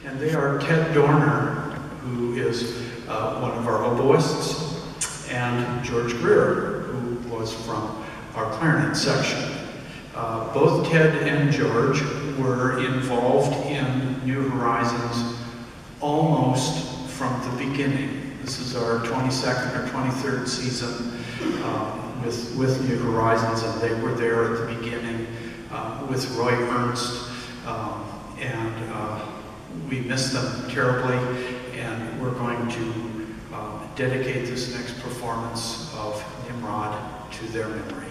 And they are Ted Dorner, who is one of our oboists, and George Greer, who was from our clarinet section. Both Ted and George were involved in New Horizons almost from the beginning. This is our 22nd or 23rd season with New Horizons, and they were there at the beginning with Roy Ernst, and we miss them terribly, and we're going to dedicate this next performance of Nimrod to their memory.